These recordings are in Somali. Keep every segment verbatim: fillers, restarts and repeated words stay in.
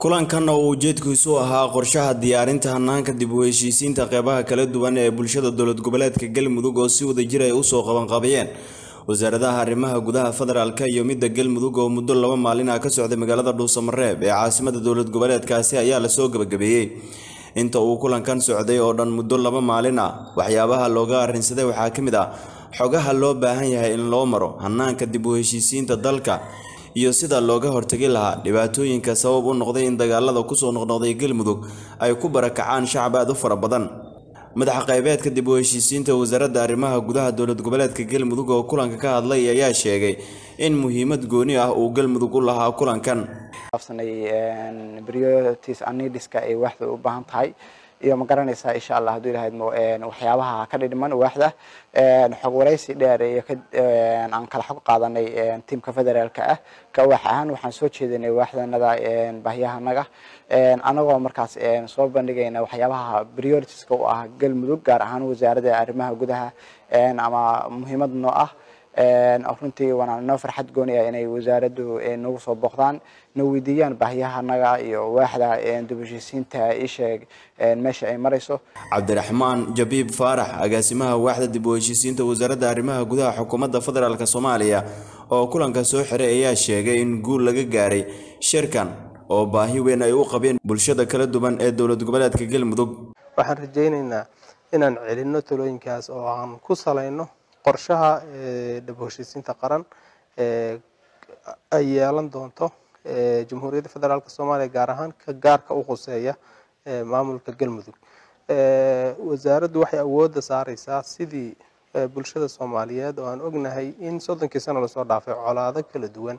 kulankan oo ujeedkiisu ahaa qorshaha diyaarinta hanaanka dib u heshiisiinta qeybaha kala duwan ee bulshada dowlad goboleedka Galmudug oo si wada jir ah u soo qaban qaabiyeen wasaaradda arrimaha gudaha federaalka iyo midda Galmudug oo muddo laba maalin ah ka socday magaalada Dhuusamareeb ee caasimadda dowlad goboleedkaasi ayaa la soo gabagabeeyay inta uu kulankan socday oo dhan muddo laba maalin ah waxyaabaha looga arrinsaday waxaa ka mid ah xogaha loo baahan yahay in loo maro hanaanka dib u heshiisiinta dalka iyo sida looga hortagi lahaa dhibaatooyinka sabab u noqday in dagaalada ku soo noqnoqday Galmudug ay ku barakacaan shacab aad u fara badan madaxa qaybeedka dib u heshiisiinta wasaaradda arrimaha gudaha dowlad goboleedka Galmudug oo kulanka ka hadlay ayaa sheegay in muhiimad gooni ah uu Galmudug u lahaa kulankan afsanay priorities and needs-ka ay waxda u baahan tahay iyo ma garanaysaa insha Allah hadii ilahayd waxyaabaha ka dhidhiman waxda xog waraysi dheer iyo aan kala xog qaadanay teamka federaalka ah ka wax ahaan waxaan soo jeedinay waxdanada baahiyahanaga anagoo markaas soo bandhigayna waxyaabaha priorities-ka u ah Galmudug gaar ahaan wasaaradda arrimaha gudaha ama muhiimad noo ah runtii wana noo farxad gooni ah inay wasaaraddu nagu soo booqdaan noo weydiiyaan baahiyahanaga iyo waaxda dib u heshiisiinta isha meesha ay marayso Cabdiraxmaan Jabiib Faarax agaasimaha waaxda dib u heshiisiinta wasaaradda arrimaha gudaha xukuumadda federaalka Soomaaliya oo kulanka soo xiray ayaa sheegay in guul laga gaaray shirkan oo baahi weyn ay u qabeen bulshada kala duwan ee dowlad goboleedka Galmudug waxaan rajaynaynaa inaan celino talooyinkaas oo aan ku salayno qorshaha dib u heshiisiinta qaran ee ay yeelan doonto Jamhuuriyadda Federaalka Soomaaliya gaar ahaan ka gaarka u qoseeya maamulka Galmudug wasaaraddu waxay awood saaraysaa sidii bulshada Soomaaliyeed oo aan ognahay in soddonkii sano la soo dhaafay colaado kala duwan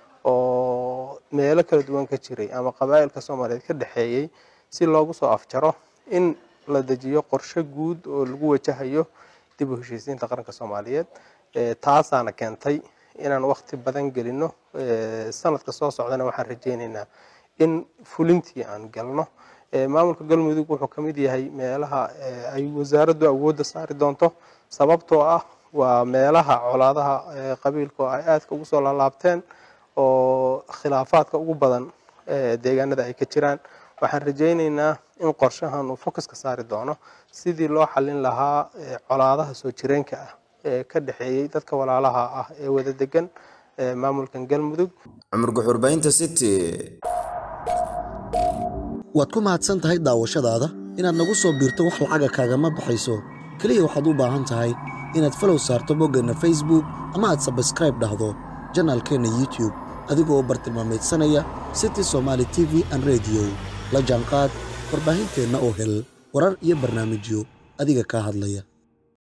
oo meelo kala duwan ka jiray ama qabaa'ilka Soomaaliyeed ka dhaxeeyay si loogu soo afjaro in la dejiyo qorshe guud oo lagu wajahayo dib u heshiisiinta qaranka Soomaaliyeed taasaana keentay inaan waqti badan gelino sanadka soo socdana waxaan rajaynaynaa in fulintii aan galno maamulka Galmudug wuxuu kamid yahay meelaha ay wasaaraddu awood saari doonto sababtoo ah waa meelaha colaadaha qabiilka ay aadka ugu soo laabteen oo khilaafaadka ugu badan deegaanada ay ka jiraan waxaan rajaynaynaa in qorshahan uu focus ka saari doono sidii loo xalin lahaa colaadaha soo jireenka ah ee ka dhaxeeyay dadka walaalaha ah ee wada degan maamulkan Galmudug Umar Guxurbaynta City waad ku mahadsan tahay daawashadaada inaad nagu soo biirto wax lacag kaaga ma baxayso kaliya waxaad u baahan tahay inaad follow saarto boggana Facebook ama aad subscribe dhahdo channelkeena YouTube adigoo bartilmaameedsanaya City Somali T V and Radio la jaanqaad warbaahinteena oo hel warar iyo barnaamijyo adiga ka hadlaya